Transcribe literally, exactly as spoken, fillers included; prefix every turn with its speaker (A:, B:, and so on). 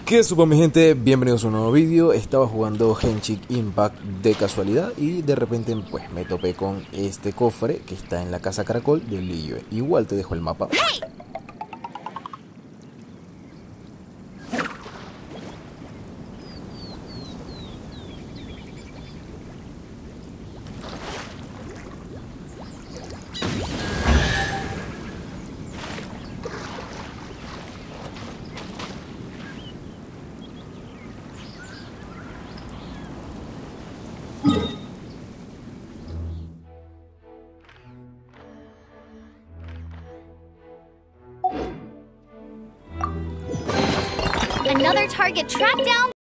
A: ¿Qué supo mi gente? Bienvenidos a un nuevo vídeo. Estaba jugando Genshin Impact de casualidad y de repente pues me topé con este cofre que está en la casa caracol de Liyue. Igual te dejo el mapa.
B: Another target tracked down.